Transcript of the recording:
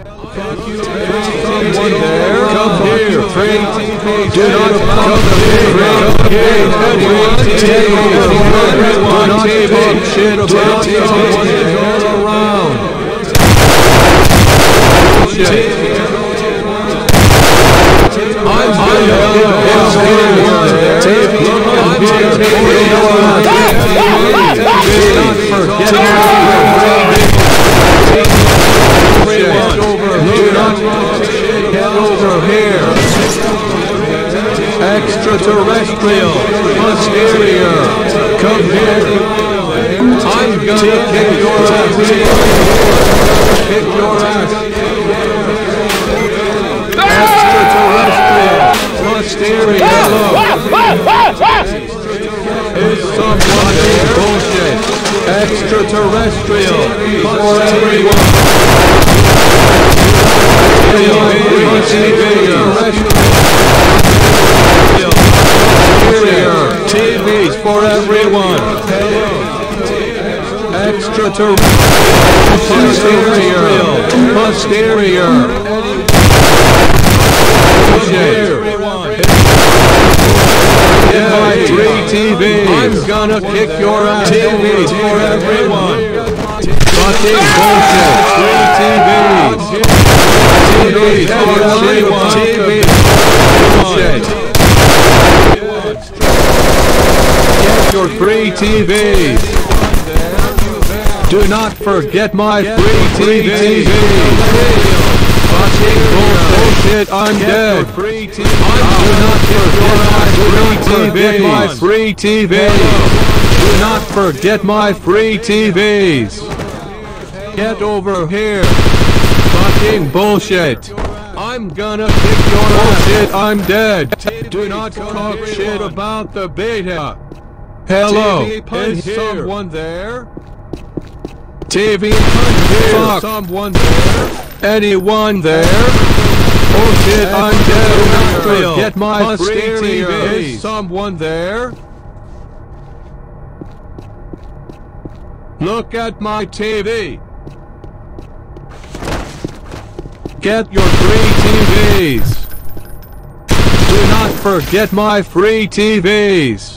Someone there, come here. Do not come here. Anyone take over. Do not talk shit about someone is all around. I'm extraterrestrial, posterior, come here. I'm gonna kick your ass. Kick your ass. Extraterrestrial, posterior. Is someone in bullshit? Extraterrestrial, for everyone. TVs for everyone. Extraterrestrial, posterior. Free TV. I'm gonna kick your ass. TVs for everyone. Fucking bullshit. Free TVs. TVs for everyone. TVs for bullshit. Get your free TVs. Do not forget my free TVs. Fucking bullshit, I'm dead. Do not forget my free TVs. Do not forget my free TVs. Get over here. Fucking bullshit. I'm gonna kick your bullshit, I'm dead. Do not talk shit about the beta. Hello, is someone there? TV, fuck. Someone there? Anyone there? Oh shit, I'm dead. Do not forget my free TV. Is someone there? Look at my TV. Get your free TVs. Do not forget my free TVs.